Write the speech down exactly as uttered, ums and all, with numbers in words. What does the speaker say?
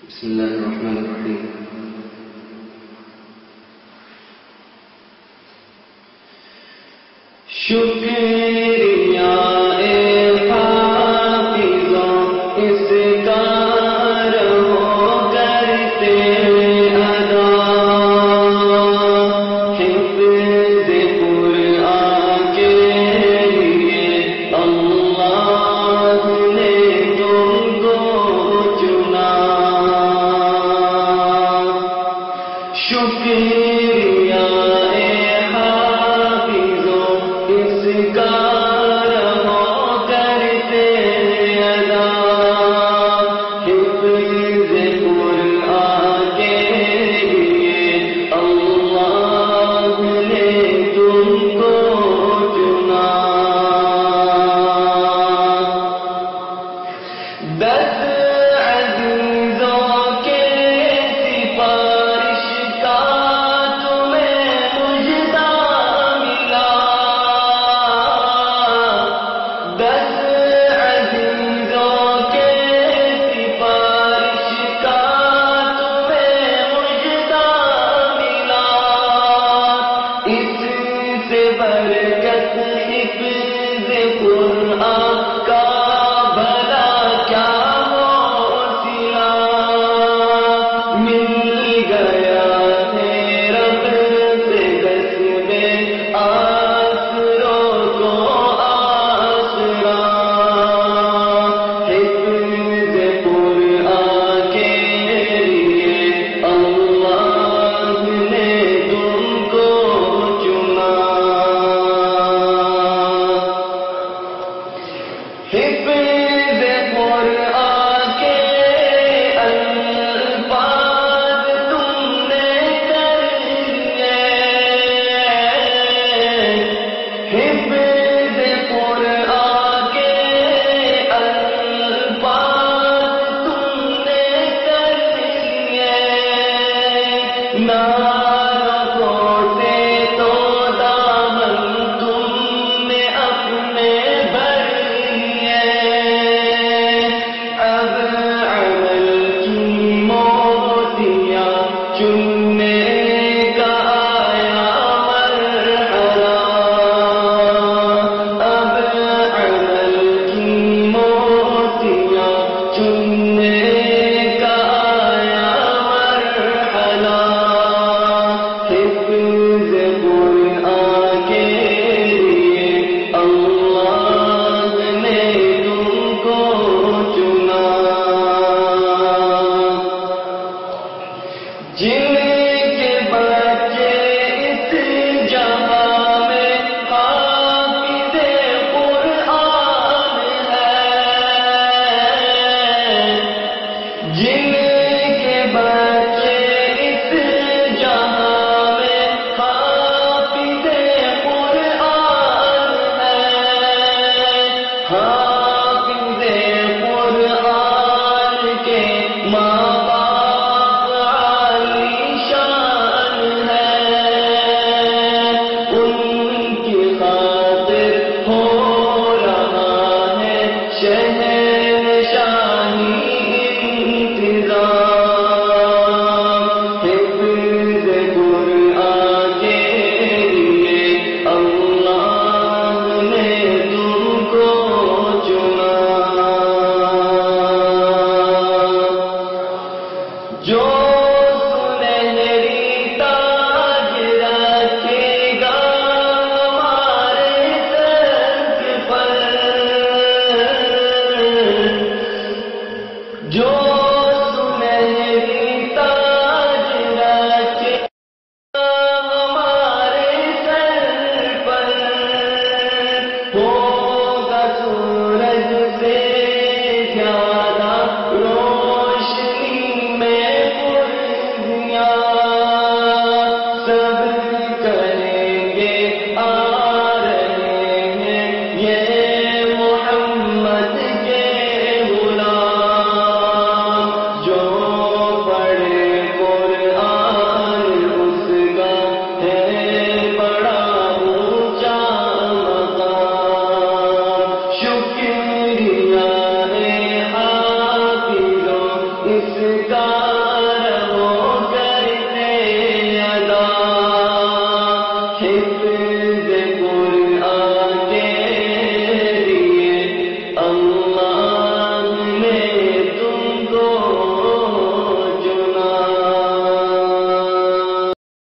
بسم اللہ الرحمن الرحیم. شکریہ اے حافظوں اس کا رہو کرتے ادا، حفظ قرآن کے لیے اللہ نے تم کو چنا. شکریہ اے حافظوں اس کا رہو کرتے ادا، حفظ قرآن کے لیے اللہ نے تم کو چنا. دس عزیزوں کے سفارش کا تمہیں مجدہ ملا، دس عزیزوں کے سفارش کا تمہیں مجدہ ملا. اس سے برکت حفظ قرآن کا بھلا کیا حوصلہ، مل گیا ہے رب سے دس میں آسروں کو آسرا. حفظ قرآن کے لیے اللہ نے تم کو چنا. حفظ قرآن کے الفاظ تم نے کر لیے، حفظ قرآن کے الفاظ تم نے کر لیے. نہ رکھو سے تو دامن تم نے اپنے بھر لیے. اب عمل کی موتیاں چننے کا آیا مرحلہ، اب عمل کی موتیاں چننے کا آیا مرحلہ. حفظ قرآن کے لیے اللہ نے تم کو چنا. جن کے بچے اس جہاں میں حافظ قرآن ہیں، جن کے بچے اس جہاں میں حافظ قرآن ہیں، حافظ قرآن کے ماں باپ عالی شان ہیں. ان کی خاطر ہو رہا ہے شہنشاہی انتظام. حفظ قرآن کے لیے اللہ نے تم کو چنا. جو سنہری تاج رکھے گا ہمارے سر پر، جو سنہری تاج رکھے گا ہمارے سر پر، ہوگا سورج سے زیادہ روشنی میں جھکا